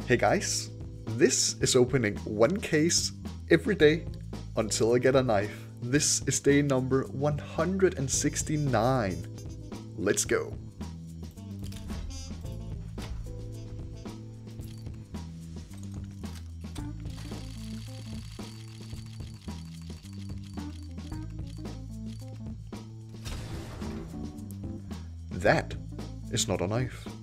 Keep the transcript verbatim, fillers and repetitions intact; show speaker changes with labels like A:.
A: Hey guys, this is opening one case every day until I get a knife. This is day number one hundred sixty-nine. Let's go. That is not a knife.